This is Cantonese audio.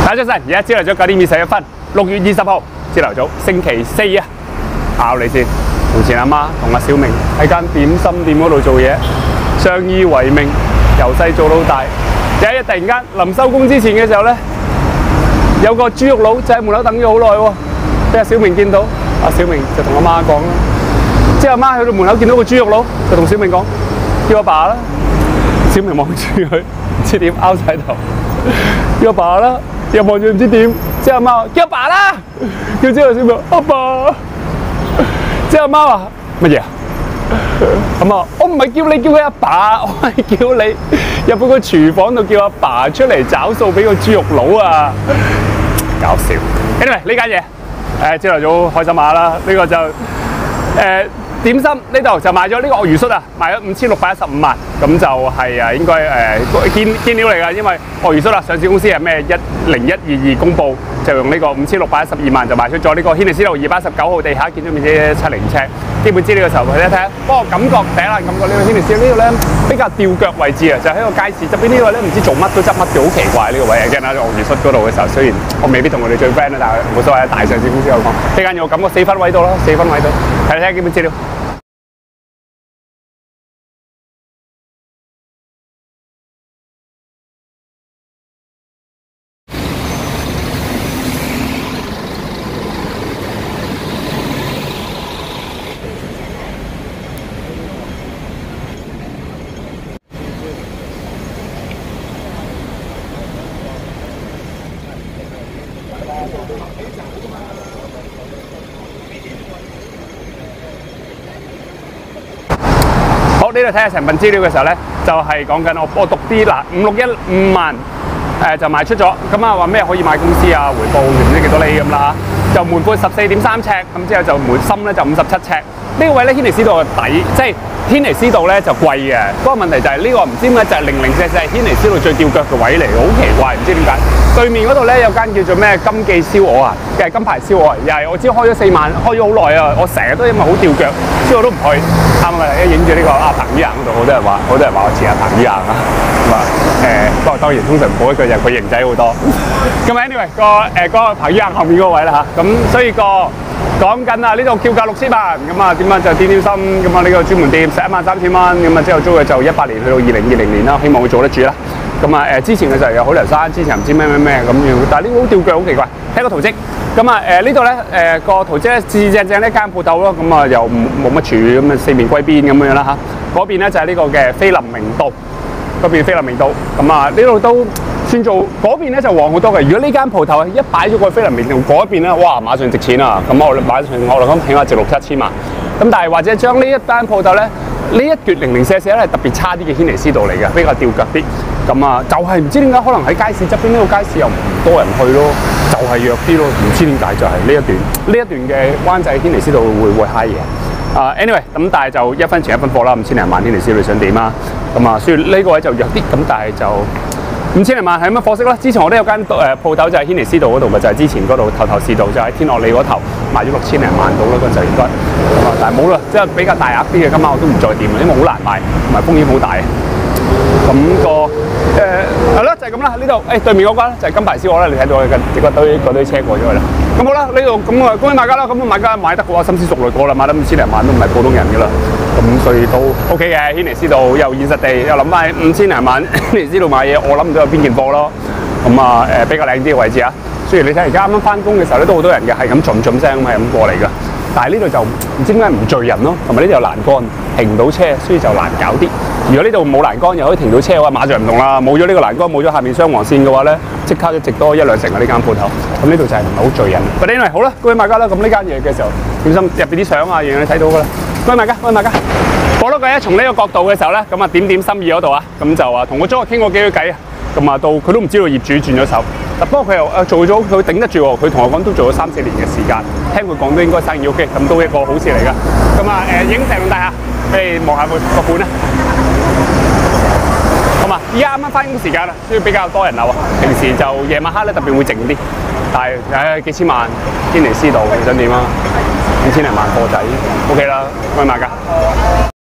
大家早晨，而家朝頭早9:21 ，6月20號朝頭早星期四啊！考你先，從前阿媽同阿小明喺間點心店嗰度做嘢，相依為命，由細做到大。有一日突然間臨收工之前嘅時候咧，有個豬肉佬就喺門口等咗好耐喎，俾阿小明見到，阿小明就同阿媽講啦。之後阿媽去到門口見到個豬肉佬，就同小明講：叫阿爸啦。小明望住佢，唔知點拗晒頭，叫阿爸啦。又望住唔知點，之後阿媽話：叫阿爸啦！叫之後小明阿爸，之後阿媽話乜嘢啊？咁啊，我唔係叫你叫佢阿爸，我係叫你入去個廚房度叫阿爸出嚟找數俾個豬肉佬啊！搞笑。anyway 呢間嘢，朝頭早開心下啦。呢個就點心呢度就賣咗呢個鱷魚恤啊，賣咗5615萬，咁就係應該堅料嚟㗎，因為鱷魚恤啊上市公司係咩10122公佈，就用呢個5612萬就賣出咗呢個軒尼詩道219號地下建築面積70尺。基本資料嘅時候睇一睇，不過感覺第一眼感覺呢個軒尼詩道呢度咧比較吊腳位置啊，就喺個街市側邊呢個咧唔知做乜都執乜嘅，好奇怪呢個位。驚啦，鱷魚恤嗰度嘅時候，雖然我未必同佢哋最 friend 啦，但係冇所謂，大上市公司有講。呢間我感覺4分位度啦，4分位度，睇睇基本資料。好，呢度睇下成份資料嘅時候咧，就係講緊我讀啲嗱5615萬就賣出咗，咁啊話咩可以買公司啊，回報唔知幾多厘咁啦嚇，就門闊14.3尺，咁之後就門深咧就57尺。呢個位咧軒尼詩道嘅底，即係軒尼詩道咧就貴嘅，不過問題就係呢個唔知點解就係004係軒尼詩道最吊腳嘅位嚟，好奇怪，唔知點解。對面嗰度咧有間叫做咩金記燒鵝啊，嘅金牌燒鵝，又係我知開咗4萬，開咗好耐啊，我成日都因為好吊腳，所以我都唔去。啱啊！一影住呢個彭于晏嗰度，好多人話我似彭于晏啊，咁啊不過當然通常冇一句就係佢型仔好多。咁 anyway 個彭于晏後面嗰個位啦嚇，咁所以講緊啊呢度叫價6000萬，咁啊點樣就點心，咁啊呢個專門店113000蚊，咁啊之後租嘅就18年去到2020年啦，希望佢做得住啦。咁啊之前嘅就有好良山，之前唔知咩咁樣，但係呢個好吊腳，好奇怪。睇個圖則，咁啊呢度咧個圖則咧正呢間鋪頭咯，咁啊又冇乜柱，咁啊四面歸邊咁樣啦嚇。嗰邊咧就係呢個嘅菲林明道，嗰邊菲林明道，咁啊呢度都算做嗰邊咧就旺好多嘅。如果呢間鋪頭一擺咗個菲林明道嗰一邊咧，哇馬上值錢啊！咁我馬上我嚟講起碼值6-7千萬。咁但係或者將呢一單鋪頭咧，呢一橛004咧係特別差啲嘅軒尼詩道嚟嘅，比較吊腳啲。咁啊，就係唔知點解，可能喺街市側邊呢個街市又唔多人去咯，就係弱啲咯，唔知點解就係呢一段嘅灣仔軒尼詩道會嗨嘢。anyway 咁但係就一分錢一分貨啦，5000零萬軒尼詩道你想點啊？咁啊，所以呢個位就弱啲，咁但係就5000零萬係乜貨色啦？之前我都有間鋪頭就係軒尼詩道嗰度嘅，就係之前嗰度頭市道，就喺天樂里嗰頭賣咗6000零萬到啦，嗰陣就應該咁啊，但係冇啦，即係比較大額啲嘅，今晚我都唔再掂啦，因為好難賣，同埋風險好大。咁係咯，就係咁啦。呢度對面嗰間就係金牌燒鵝啦，你睇到嗰堆車過咗去啦。咁好啦，呢度咁啊恭喜買家啦。咁買家買得嘅話，深思熟慮過啦，買得5000零萬都唔係普通人嘅啦。咁所以都 OK 嘅。軒尼詩道又現實地又諗翻5000零萬軒尼詩道買嘢，我諗唔到有邊件貨咯。咁啊比較靚啲嘅位置啊。雖然你睇而家啱啱翻工嘅時候咧，都好多人嘅，係咁噏聲咁係咁過嚟㗎。但係呢度就唔知點解唔聚人咯，同埋呢度有欄杆停唔到車，所以就難搞啲。如果呢度冇欄杆又可以停到車嘅話，馬上唔同啦。冇咗呢個欄杆，冇咗下面雙黃線嘅話咧，即刻都值多1-2成啊！呢間鋪頭。咁呢度就係唔係好聚人。但係因為好啦，各位買家啦，咁呢間嘢嘅時候，點心入邊啲相啊，樣樣你睇到㗎啦。各位買家，講多句咧，從呢個角度嘅時候咧，咁啊點心意嗰度啊，咁就啊同個租客傾過幾句偈啊，咁啊到佢都唔知道業主轉咗手。不過佢又做咗，佢頂得住喎。佢同我講都做咗3-4年嘅時間，聽佢講都應該生意 OK， 咁都一個好事嚟㗎。咁啊影成棟大廈，俾你望下個盤啦。好嘛，而家啱啱翻工時間啦，所以比較多人流啊。平時就夜晚黑咧特別會靜啲，但係幾千萬軒尼詩道，你想點啊？5000零萬貨仔 OK 啦，可以買㗎。